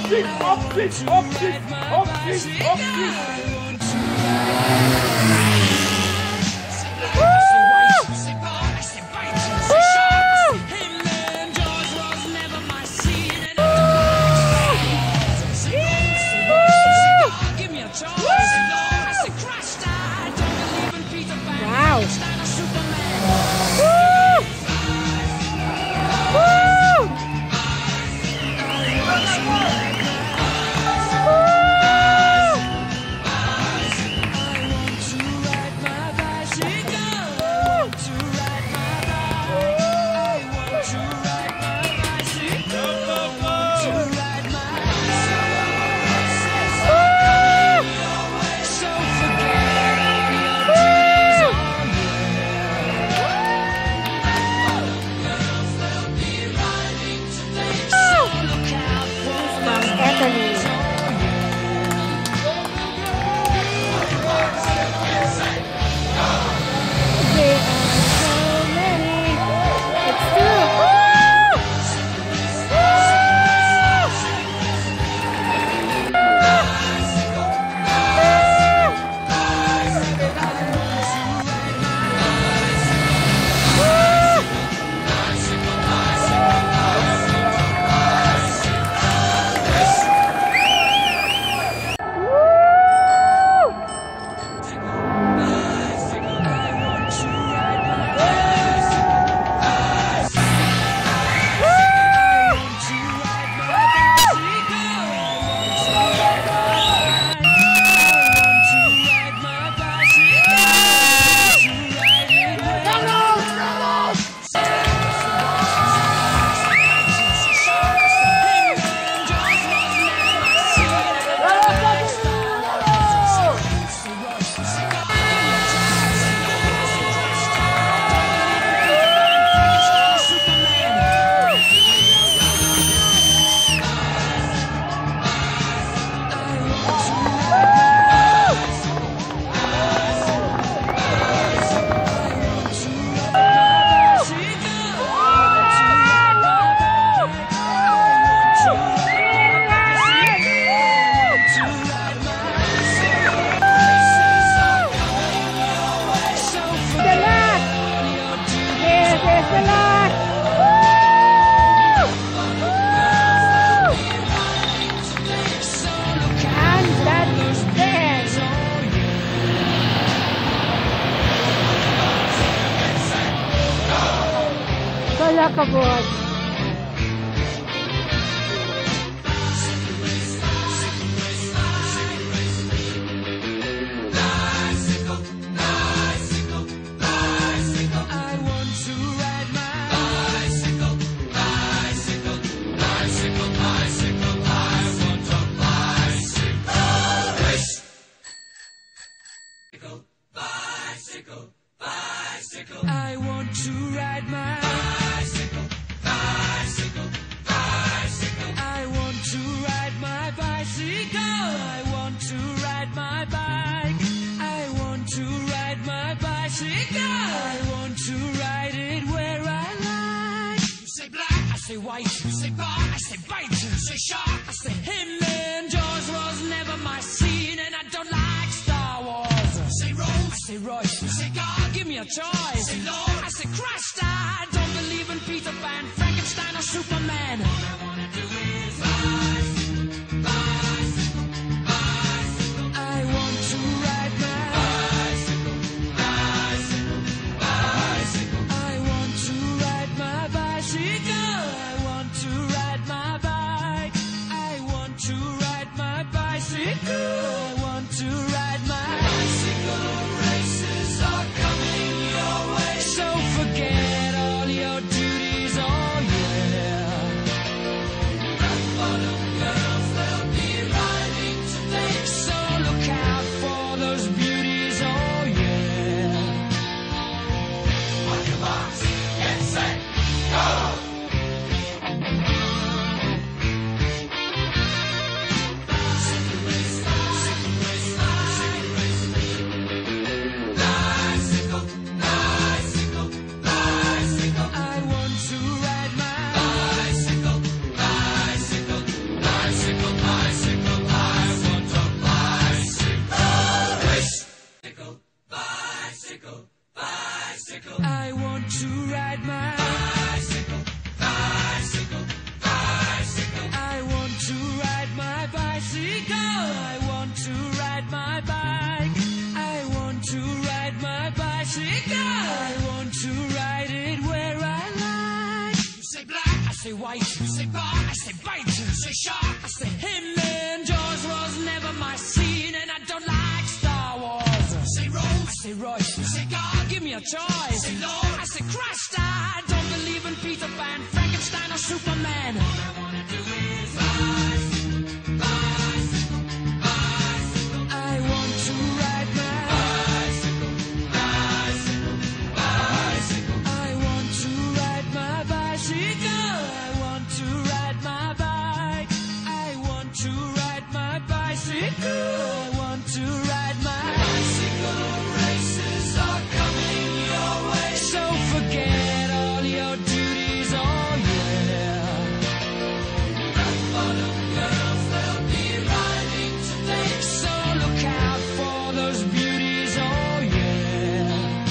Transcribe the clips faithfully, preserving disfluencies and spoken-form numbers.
Opsicht, Opsicht, Opsicht, Opsicht, Opsicht. Kabod. I want to ride my bicycle, bicycle, bicycle. I want to ride my bicycle. I want to ride my bike. I want to ride my bicycle. I want to ride it where I like. You say black, I say white. You say bar, I say bite. You say shark, I say him. And Jaws was never my scene, and I don't like Star Wars. You say Rose, I say Royce. You say God, give me a choice. Say Lord, I say Christ. I don't believe in Peter Pan, Frankenstein, or Superman. All I wanna do is bicycle, bicycle, bicycle. I want to ride my bicycle, bicycle, bicycle. I want to ride my bicycle. I want to ride my bike. I choice. Say Lord. I say Christ, I don't believe in Peter Pan, Frankenstein or Superman. All I wanna do is bicycle, bicycle, bicycle. I want to ride my bicycle, bicycle, bicycle. I want to ride my bicycle. I want to ride my bike. I want to ride my bicycle. I want to ride my bicycle. Races are coming your way, so forget all your duties. Oh yeah. Rock bottom girls, they'll be riding today, so look out for those beauties. Oh yeah.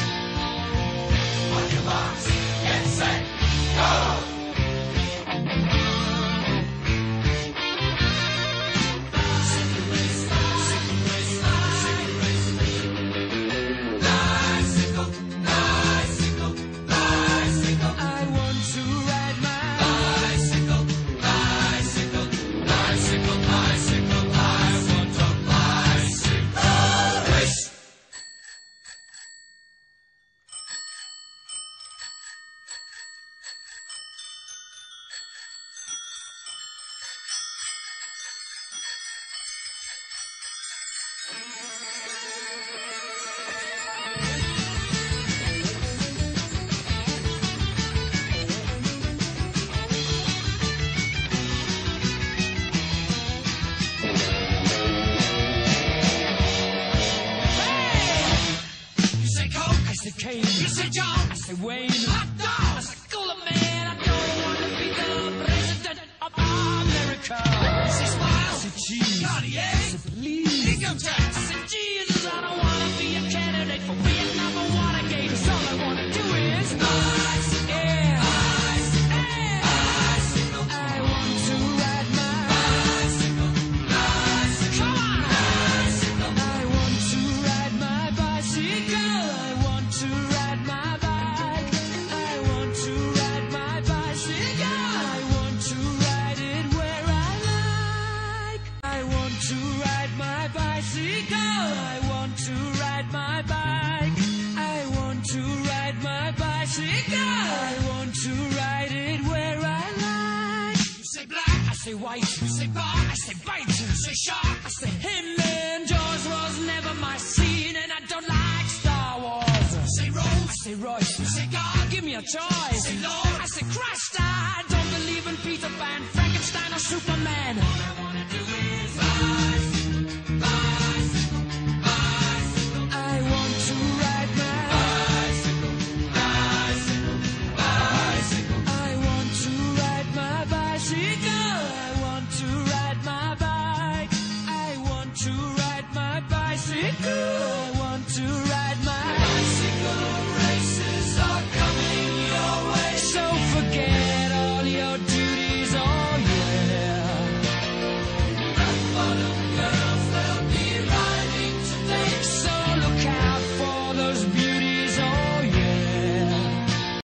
On your marks, get set, go. You say John, I say Wayne, hot dog, I say cooler man. I don't want to be the president of America. I say smile, I say cheese, Cartier, I say please, income tax, I say Jesus. I don't want to be a candidate for Vietnam or Watergate. 'Cause all I want to do is bicycle, yeah, bicycle, yeah, bicycle. I want to ride my bicycle, bicycle. Come on, bicycle. I want to ride my bicycle. I want to ride my bike. I want to ride my bicycle. I want to ride it where I like. I want to ride my bicycle. I want to ride my bike. I want to ride my bicycle. I want to ride it where I like. You say black, I say white. You say bar, I say bite. You say shark, I say him. And Jaws was never my scene, and I don't like Star Wars. You say Rose, I say Royce. You say God, give me a choice. Say Lord, I say Christ, I don't believe in Peter Pan, Frankenstein or Superman.